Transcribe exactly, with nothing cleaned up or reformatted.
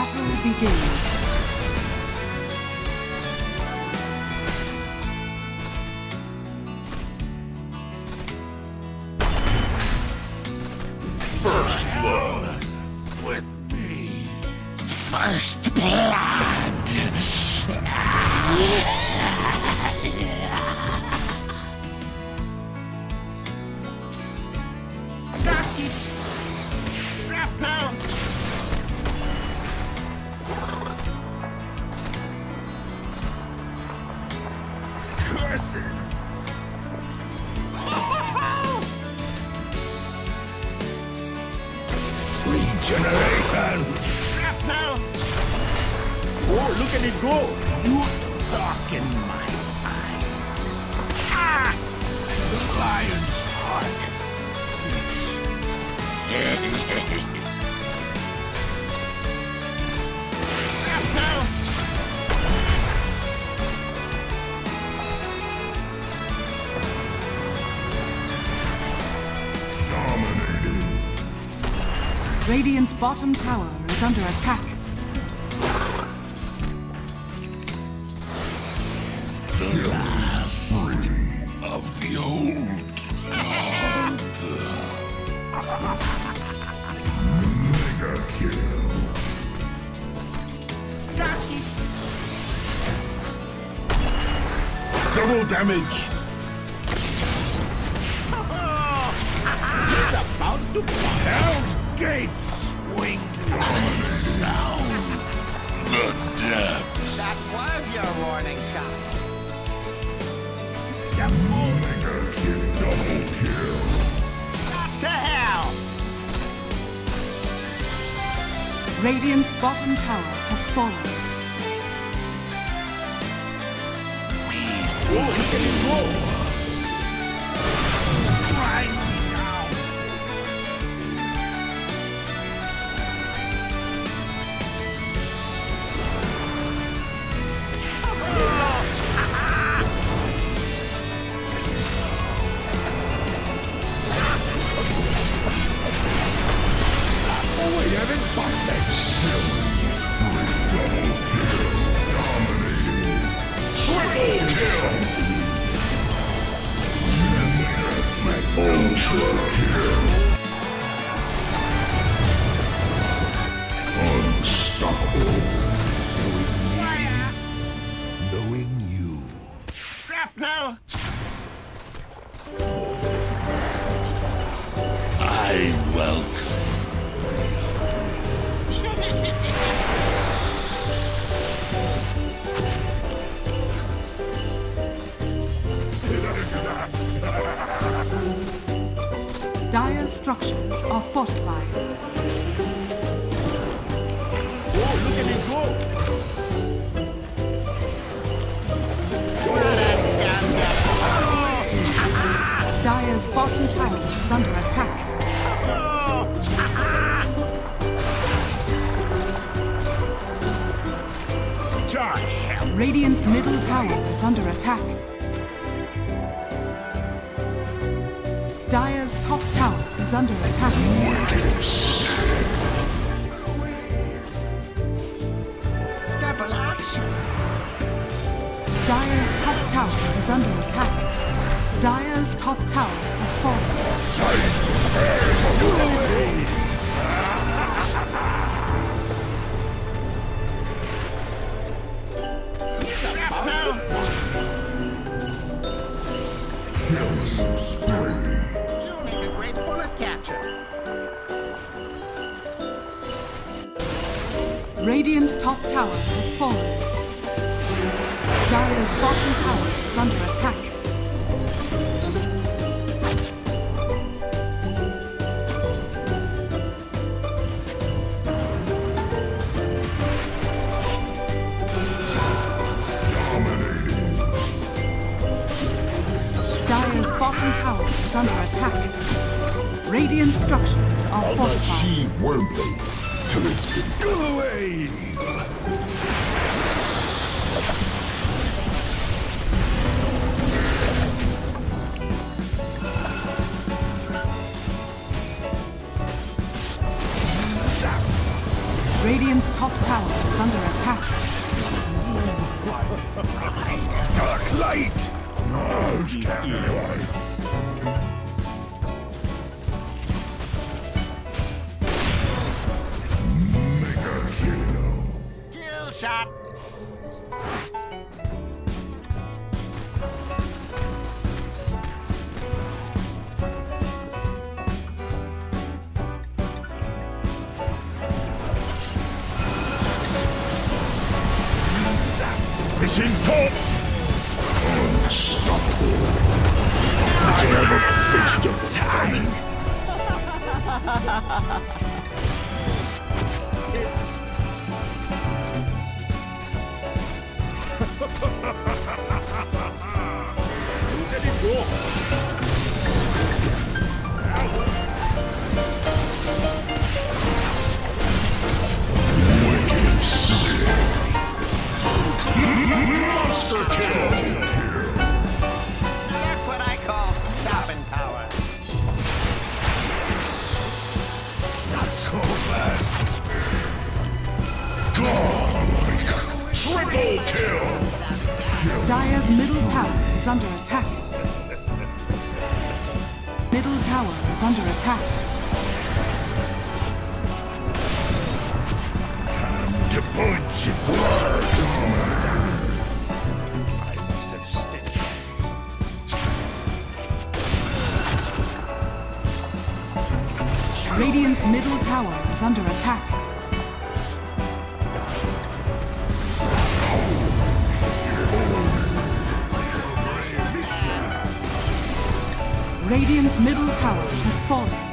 battle begins. First blood with me. First blood. Gusky. Shrapnel. Curses. Regeneration! Shrapnel! Oh, look at it go! You darken my eyes. Ah! The lion's heart beats. Shrapnel! Radiant's bottom tower is under attack. The last of the old guard. Mega kill. Double damage. He's about to fall. Hell's gates swing. I sound the depths. That was your warning shot. Mega kill. Double kill. To hell! Radiant's bottom tower has fallen. We see. Oh, look at him go. Rise me down. Oh, we haven't fought that shit. Double kill. Dominating. Triple kill. Ultra kill. Unstoppable. Knowing you. Shrapnel! I welcome. Dire's structures are fortified. Oh, look at it go! Dire's bottom tower is under attack. Radiant's middle tower is under attack. Dire's top tower is under attack. Double action! Dire's top tower is under attack. Dire's top tower has fallen. You make a great bullet catcher. Radiant's top tower has fallen. Dire's bottom tower is under attack. Dire's bottom tower is under attack. Radiant structures are I'll not fortified. sheave Wormblade till it's been. Go away! Radiant Radiant's top tower is under attack. Dark light! Nose cannon. Mega kill. Kill shot. Mission top! Unstoppable! It's never faced a famine! Let it go! Wicked sick! Monster kill! That's what I call stopping power. Not so fast! Godlike! Triple kill! Dire's middle tower is under attack. Middle tower is under attack. To punch it blood! I must have stitched Radiant's middle tower is under attack. Radiant's middle tower has fallen.